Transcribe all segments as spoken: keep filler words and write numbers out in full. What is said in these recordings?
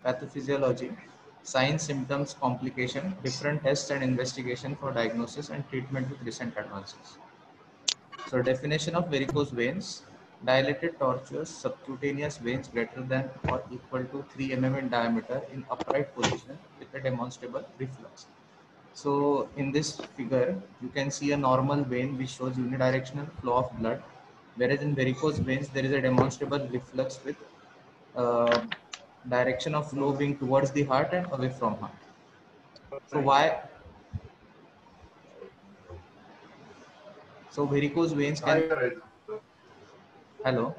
Pathophysiology, signs, symptoms, complication, different tests and investigation for diagnosis and treatment with recent advances. So definition of varicose veins: dilated tortuous subcutaneous veins greater than or equal to three millimeters in diameter in upright position with a demonstrable reflux. So in this figure, you can see a normal vein which shows unidirectional flow of blood, whereas in varicose veins there is a demonstrable reflux with uh, direction of flow being towards the heart and away from heart. So why? So varicose veins can. Hello.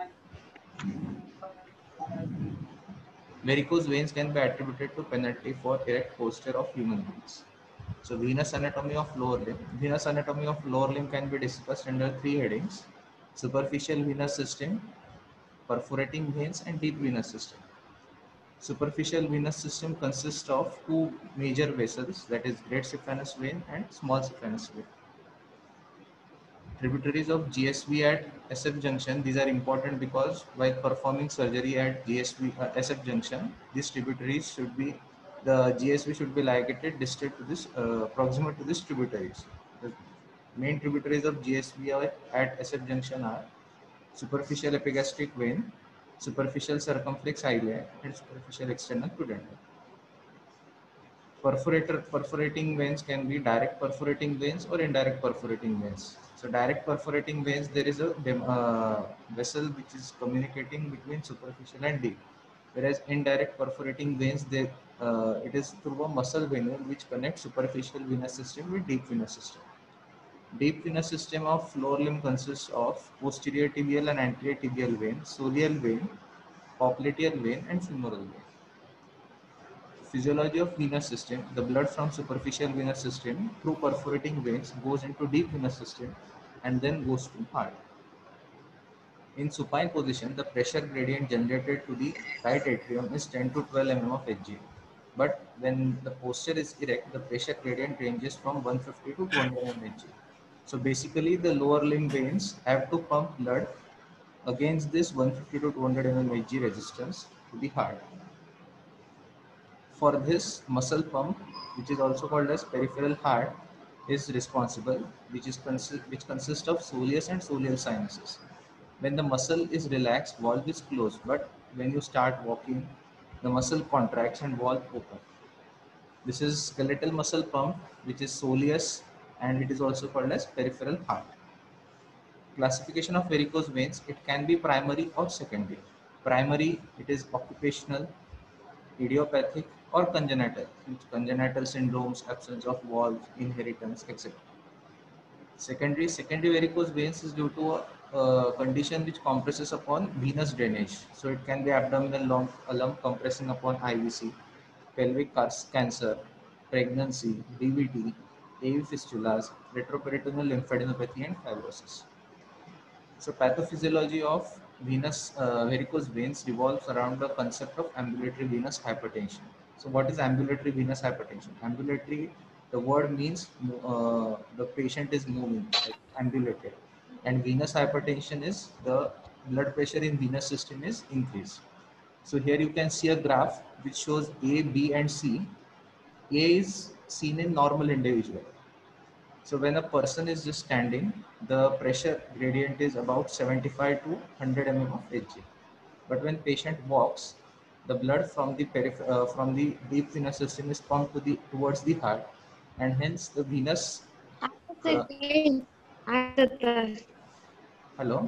Varicose veins can be attributed to penalty for erect posture of human beings. So venous anatomy of lower limb. Venous anatomy of lower limb can be discussed under three headings: superficial venous system, perforating veins, and deep venous system. Superficial venous system consists of two major vessels, that is great saphenous vein and small saphenous vein. Tributaries of G S V at S F junction, these are important because while performing surgery at G S V uh, S F junction, these tributaries should be, the G S V should be ligated distal to this, uh, proximal to these tributaries. The main tributaries of G S V at S F junction are superficial epigastric vein, superficial circumflex iliac, and superficial external pudendal. Perforator, perforating veins can be direct perforating veins or indirect perforating veins. So direct perforating veins, there is a uh, vessel which is communicating between superficial and deep. Whereas indirect perforating veins, they, uh, it is through a muscle venule which connects superficial venous system with deep venous system. Deep venous system of lower limb consists of posterior tibial and anterior tibial vein, soleal vein, popliteal vein, and femoral vein. Physiology of venous system: the blood from superficial venous system through perforating veins goes into deep venous system and then goes to heart. In supine position, the pressure gradient generated to the right atrium is ten to twelve millimeters of Hg. But when the posture is erect, the pressure gradient ranges from one hundred fifty to two hundred millimeters of Hg. So basically, the lower limb veins have to pump blood against this one hundred fifty to two hundred millimeters of Hg resistance to the heart. For this, muscle pump, which is also called as peripheral heart, is responsible, which is consi- which consists of soleus and soleal sinuses. When the muscle is relaxed, valve is closed, but when you start walking, the muscle contracts and valve open. This is skeletal muscle pump, which is soleus, and it is also called as peripheral heart. Classification of varicose veins: it can be primary or secondary. Primary, it is occupational, idiopathic, or congenital, congenital syndromes, absence of valves, inheritance, et cetera. Secondary, secondary varicose veins is due to a uh, condition which compresses upon venous drainage. So it can be abdominal lump, a lump compressing upon I V C, pelvic cancer, pregnancy, D V T, A V fistulas, retroperitoneal lymphadenopathy, and fibrosis. So pathophysiology of venous uh, varicose veins revolves around the concept of ambulatory venous hypertension. So what is ambulatory venous hypertension? Ambulatory, the word means uh, the patient is moving, like ambulated. And venous hypertension is the blood pressure in venous system is increased. So here you can see a graph which shows A, B, and C. A is seen in normal individual. So when a person is just standing, the pressure gradient is about seventy-five to one hundred millimeters of Hg. But when patient walks, the blood from the peripher- uh, from the deep venous system is pumped to the towards the heart, and hence the venous. Uh, hello.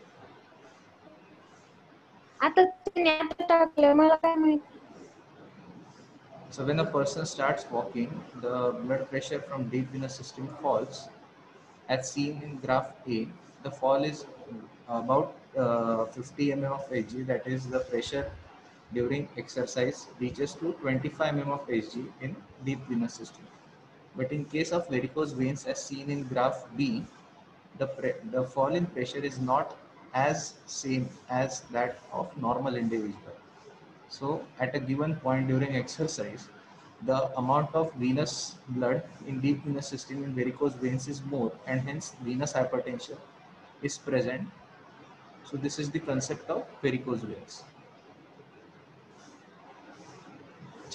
So when a person starts walking, the blood pressure from deep venous system falls. As seen in graph A, the fall is about uh, fifty millimeters of Hg, that is the pressure during exercise reaches to twenty-five millimeters of Hg in deep venous system. But in case of varicose veins, as seen in graph B, the, the fall in pressure is not as same as that of normal individual. So at a given point during exercise, the amount of venous blood in deep venous system in varicose veins is more, and hence venous hypertension is present. So this is the concept of varicose veins.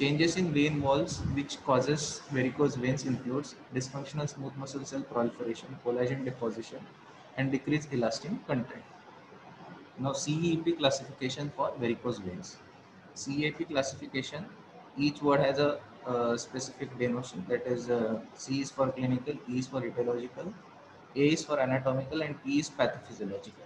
Changes in vein walls which causes varicose veins includes dysfunctional smooth muscle cell proliferation, collagen deposition, and decreased elastin content. Now C E P classification for varicose veins. C E P classification, each word has a uh, specific denotation, that is uh, C is for clinical, E is for etiological, A is for anatomical, and P is pathophysiological.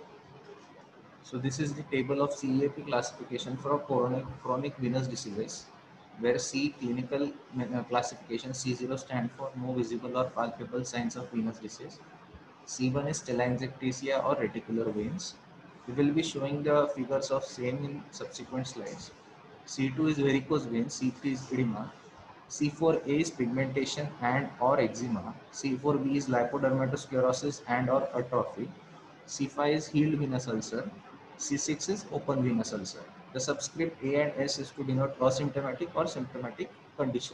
So this is the table of C E A P classification for chronic, chronic venous diseases, where C clinical uh, classification, C zero stand for no visible or palpable signs of venous disease. C one is telangiectasia or reticular veins. We will be showing the figures of same in subsequent slides. C two is varicose veins, C three is edema, C four A is pigmentation and or eczema, C four B is lipodermatosclerosis and or atrophy, C five is healed venous ulcer, C six is open venous ulcer. The subscript A and S is to denote asymptomatic or symptomatic condition.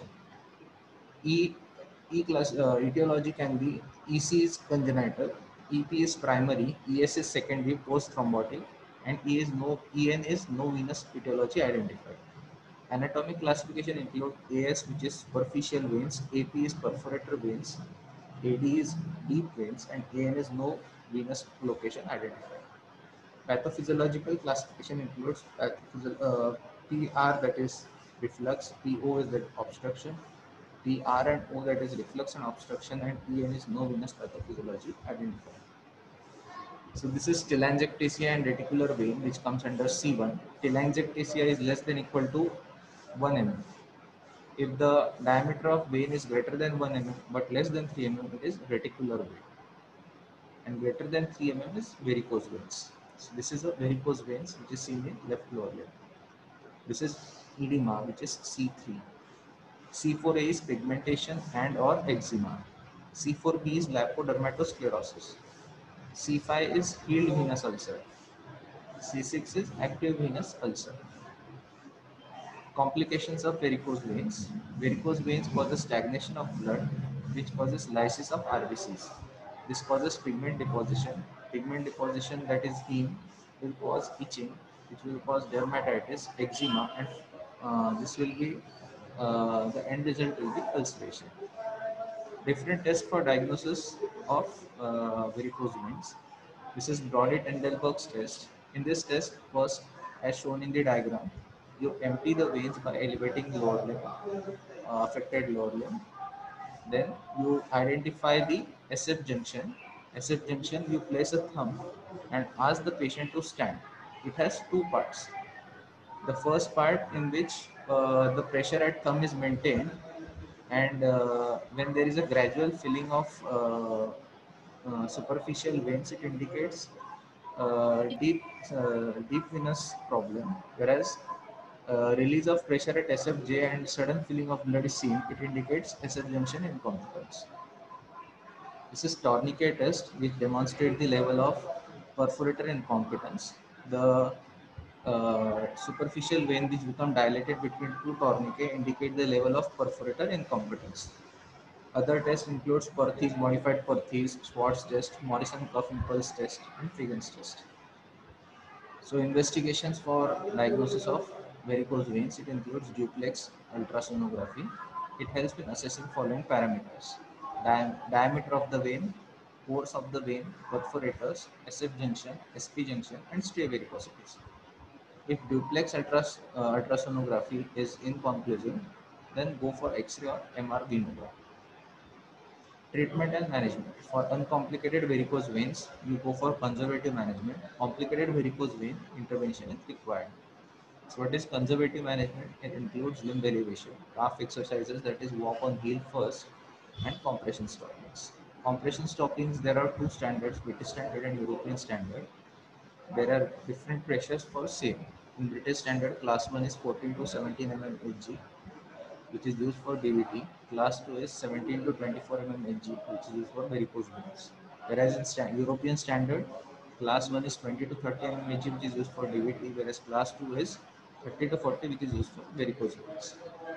E, E class uh, etiology can be E C is congenital, E P is primary, E S is secondary post thrombotic, and E is no E N is no venous etiology identified. Anatomic classification include A S, which is superficial veins, A P is perforator veins, A D is deep veins, and A N is no venous location identified. Pathophysiological classification includes pathophysio- uh, P R, that is reflux, P O is that obstruction, P R and O, that is reflux and obstruction, and P N is no venous pathophysiology identified. So this is telangiectasia and reticular vein, which comes under C one. Telangiectasia is less than equal to one millimeter. If the diameter of vein is greater than one millimeter but less than three millimeter, it is reticular vein, and greater than three millimeter is varicose veins. So this is a varicose veins which is seen in left lower limb. This is edema, which is C three. C four A is pigmentation and or eczema. C four B is lipodermatosclerosis. C five is healed venous ulcer. C six is active venous ulcer. Complications of varicose veins. Varicose veins causes stagnation of blood, which causes lysis of R B Cs. This causes pigment deposition. Pigment deposition, that is heme, will cause itching, which will cause dermatitis, eczema, and uh, this will be uh, the end result will be ulceration. Different tests for diagnosis of uh, varicose veins. This is Brodie-Tendelberg's test. In this test, first, as shown in the diagram, you empty the veins by elevating lower limb, uh, affected lower limb. Then you identify the S F junction. S F junction, you place a thumb and ask the patient to stand. It has two parts. The first part, in which uh, the pressure at thumb is maintained, and uh, when there is a gradual filling of uh, uh, superficial veins, it indicates uh, deep uh, deep venous problem, whereas uh, release of pressure at S F J and sudden filling of blood is seen, it indicates S F junction incompetence. This is tourniquet test, which demonstrates the level of perforator incompetence. The uh, superficial vein which become dilated between two tourniquets indicate the level of perforator incompetence. Other tests includes Perthes, modified Perthes, Schwartz test, Morrison cuff impulse test, and Figgins test. So investigations for diagnosis of varicose veins, it includes duplex ultrasonography. It helps in assessing following parameters: Diam diameter of the vein, course of the vein, perforators, S F junction, S P junction, and stray varicosities. If duplex ultras, uh, ultrasonography is inconclusive, then go for X-ray or M R venogram. Treatment and management. For uncomplicated varicose veins, you go for conservative management. Complicated varicose vein, intervention is required. So what is conservative management? It includes limb elevation, calf exercises, that is walk on heel first, and compression stockings. Compression stockings, there are two standards, British standard and European standard. There are different pressures for same. In British standard, class one is fourteen to seventeen millimeters Hg, which is used for D V T. Class two is seventeen to twenty-four millimeters Hg, which is used for varicose veins. Whereas in sta European standard, class one is twenty to thirty millimeters Hg, which is used for D V T, whereas class two is thirty to forty, which is used for varicose veins.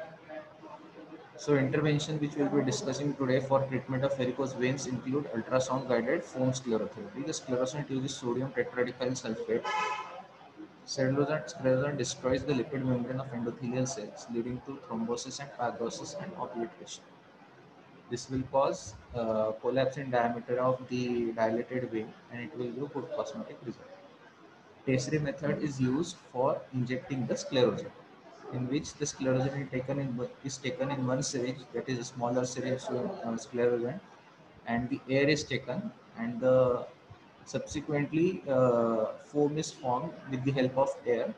So intervention which we will be discussing today for treatment of varicose veins include ultrasound guided foam sclerotherapy. The sclerosant uses sodium tetradecyl sulfate. Sclerosant, sclerosant destroys the lipid membrane of endothelial cells, leading to thrombosis and fibrosis and obliteration. This will cause uh, collapse in diameter of the dilated vein, and it will give good cosmetic result. Tertiary method is used for injecting the sclerosant, in which the sclerosant is taken in is taken in one syringe, that is a smaller syringe to uh, sclerosant, and the air is taken, and the subsequently uh, foam is formed with the help of air.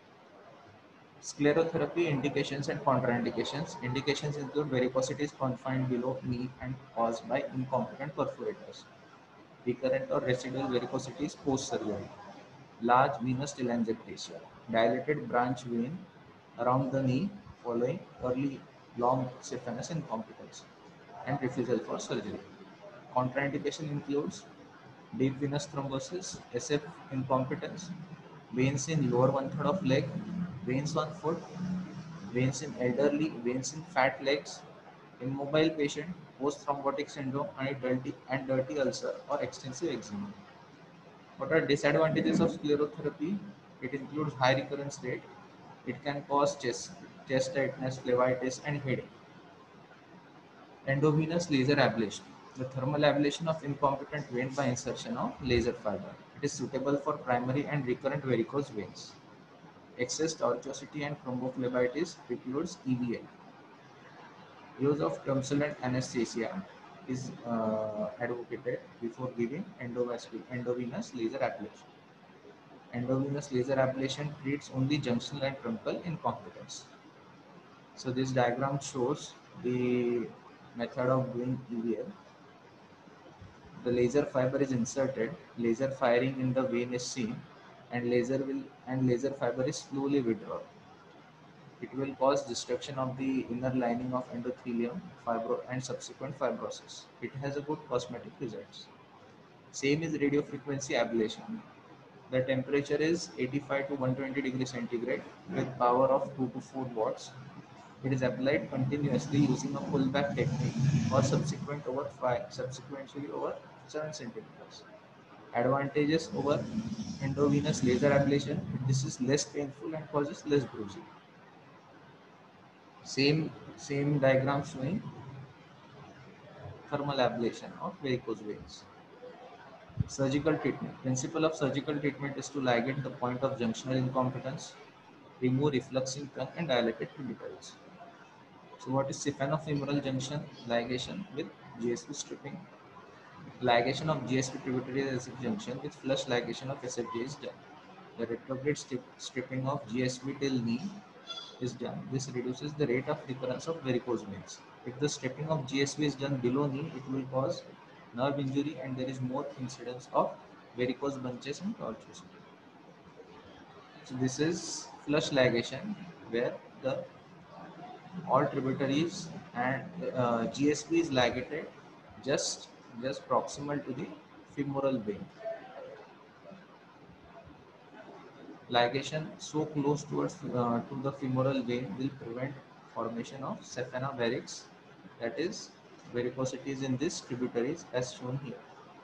Sclerotherapy indications and contraindications. Indications include varicosities confined below knee and caused by incompetent perforators, recurrent or residual varicosities post-surgery, large venous telangiectasia, dilated branch vein around the knee following early long saphenous incompetence, and refusal for surgery. Contraindication includes deep venous thrombosis, S F incompetence, veins in lower one third of leg, veins on foot, veins in elderly, veins in fat legs, immobile patient, post-thrombotic syndrome, and dirty, and dirty ulcer or extensive eczema. What are disadvantages of sclerotherapy? It includes high recurrence rate. It can cause chest, chest tightness, phlebitis, and headache. Endovenous laser ablation. The thermal ablation of incompetent vein by insertion of laser fiber. It is suitable for primary and recurrent varicose veins. Excess tortuosity and thrombophlebitis precludes E V L. Use of tumsulent anesthesia is uh, advocated before giving endovascular endovenous laser ablation. Endovenous laser ablation treats only junctional and truncal incompetence. So this diagram shows the method of doing E V L. The laser fiber is inserted, laser firing in the vein is seen, and laser will and laser fiber is slowly withdrawn. It will cause destruction of the inner lining of endothelium, fibro, and subsequent fibrosis. It has a good cosmetic results. Same is radiofrequency ablation. The temperature is eighty-five to one hundred twenty degrees centigrade with power of two to four watts. It is applied continuously using a pullback technique or subsequent over five, subsequently over seven centimeters. Advantages over endovenous laser ablation: this is less painful and causes less bruising. Same same diagram showing thermal ablation of varicose veins. Surgical treatment. Principle of surgical treatment is to ligate the point of junctional incompetence, remove refluxing tongue and dilated tributaries. So what is saphenofemoral junction ligation with G S P stripping? Ligation of G S P tributary S F junction with flush ligation of S F J is done. The retrograde strip, stripping of G S P till knee is done. This reduces the rate of recurrence of varicose veins. If the stripping of G S P is done below knee, it will cause nerve injury and there is more incidence of varicose bunches and tortuosity. So this is flush ligation where the all tributaries and uh, G S P is ligated just just proximal to the femoral vein. Ligation so close towards uh, to the femoral vein will prevent formation of saphena varix, that is varicosities in these tributaries as shown here.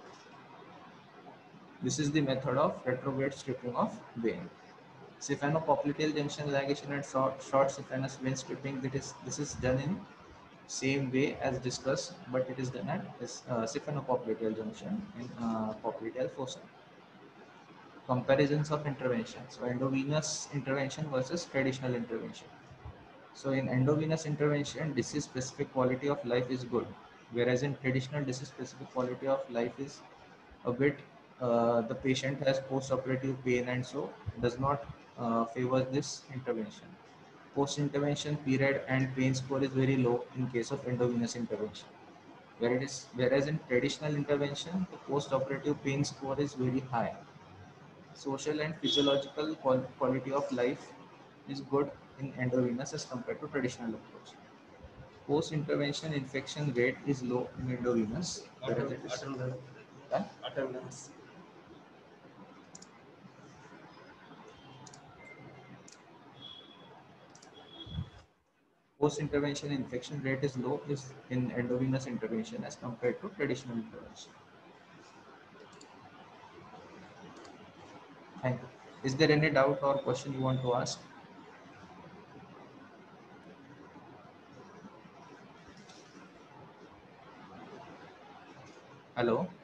This is the method of retrograde stripping of vein. Saphenopopliteal junction ligation and short, short saphenous vein stripping. That is, this is done in same way as discussed, but it is done at this uh, saphenopopliteal junction in uh, popliteal fossa. Comparisons of intervention. So endovenous intervention versus traditional intervention. So in endovenous intervention, disease specific quality of life is good, whereas in traditional disease specific quality of life is a bit, uh, the patient has post-operative pain and so does not uh, favor this intervention. Post-intervention period and pain score is very low in case of endovenous intervention. Where it is, whereas in traditional intervention, the post-operative pain score is very high. Social and physiological qual- quality of life is good in endovenous as compared to traditional approach. Post-intervention infection rate is low in endovenous, whereas it is huh? Attendance. Post-intervention infection rate is low is in endovenous intervention as compared to traditional intervention. Thank you. Is there any doubt or question you want to ask? Hello?